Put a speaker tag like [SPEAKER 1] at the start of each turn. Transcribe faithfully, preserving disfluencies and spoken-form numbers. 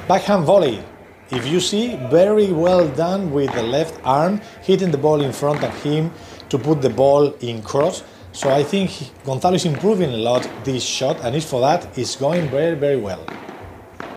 [SPEAKER 1] Backhand volley. If you see, very well done with the left arm, hitting the ball in front of him to put the ball in cross. So I think he, Gonzalo is improving a lot this shot, and it's for that it's going very, very well.